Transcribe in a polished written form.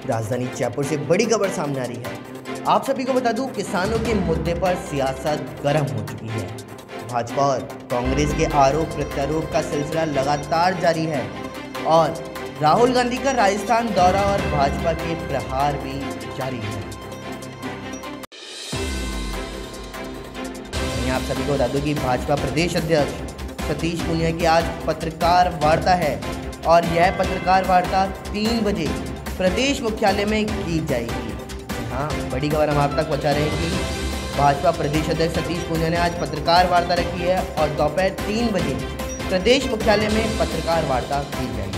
राजधानी जयपुर से बड़ी खबर सामने आ रही है। आप सभी को बता दूं, किसानों के मुद्दे पर सियासत गर्म हो चुकी है। भाजपा और कांग्रेस के आरोप प्रत्यारोप का सिलसिला लगातार जारी है और राहुल गांधी का राजस्थान दौरा और भाजपा के प्रहार भी जारी है। आप सभी को बता दूं कि भाजपा प्रदेश अध्यक्ष सतीश पूनिया की आज पत्रकार वार्ता है और यह पत्रकार वार्ता 3 बजे प्रदेश मुख्यालय में की जाएगी। हाँ, बड़ी खबर हम आप तक पहुंचा रहे हैं कि भाजपा प्रदेश अध्यक्ष सतीश पूनिया ने आज पत्रकार वार्ता रखी है और दोपहर 3 बजे प्रदेश मुख्यालय में पत्रकार वार्ता की जाएगी।